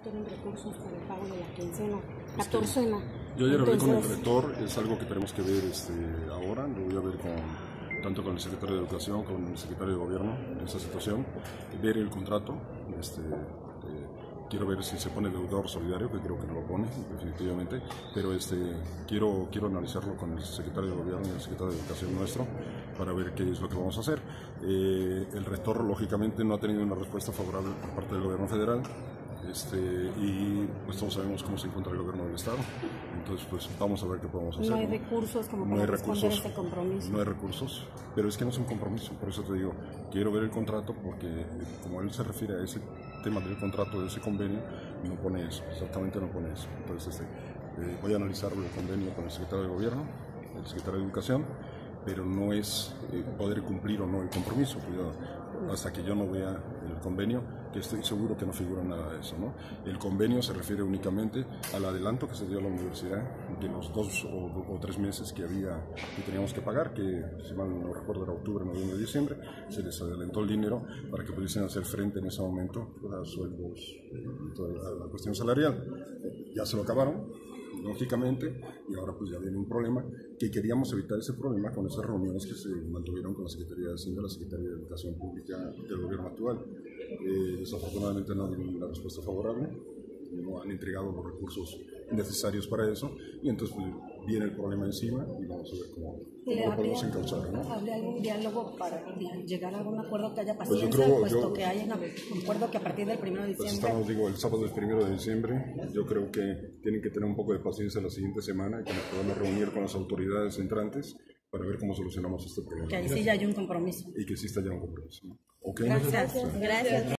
tienen recursos para el pago de la quincena, catorcena. Yo ayer hablé con el rector, es algo que tenemos que ver ahora, lo voy a ver tanto con el secretario de Educación como con el secretario de Gobierno en esa situación, ver el contrato. Quiero ver si se pone deudor solidario, que creo que no lo pone, definitivamente, pero quiero analizarlo con el secretario de Gobierno y el secretario de Educación nuestro para ver qué es lo que vamos a hacer. El rector, lógicamente, no ha tenido una respuesta favorable por parte del Gobierno federal, y pues todos sabemos cómo se encuentra el Gobierno del Estado. Entonces, pues vamos a ver qué podemos hacer. No hay recursos como para responder ese compromiso. No hay recursos, pero es que no es un compromiso, por eso te digo, quiero ver el contrato porque como él se refiere a ese tema del contrato, de ese convenio, no pone eso, exactamente no pone eso. Entonces, voy a analizar el convenio con el secretario de Gobierno, el secretario de Educación, pero no es poder cumplir o no el compromiso, cuidado, hasta que yo no vea el convenio, que estoy seguro que no figura nada de eso, ¿no? El convenio se refiere únicamente al adelanto que se dio a la universidad de los 2 o 3 meses que teníamos que pagar, que si mal no recuerdo era octubre, noviembre, diciembre, se les adelantó el dinero para que pudiesen hacer frente en ese momento a sueldos, a la cuestión salarial. Ya se lo acabaron, lógicamente, y ahora pues ya viene un problema, que queríamos evitar ese problema con esas reuniones que se mantuvieron con la Secretaría de Hacienda y la Secretaría de Educación Pública del gobierno actual. Desafortunadamente no hay una respuesta favorable, no han entregado los recursos necesarios para eso, y entonces pues, viene el problema encima y vamos a ver cómo lo podemos encauzar, ¿no? ¿Habría algún diálogo para llegar a algún acuerdo que haya Pues paciencia, puesto que hay un acuerdo que a partir del 1 de diciembre... Pues estamos, el sábado del 1 de diciembre, yo creo que tienen que tener un poco de paciencia la siguiente semana y que nos podamos reunir con las autoridades entrantes para ver cómo solucionamos este problema. Que ahí sí ya hay un compromiso. Y que sí está ya un compromiso. ¿Okay? Gracias. Gracias.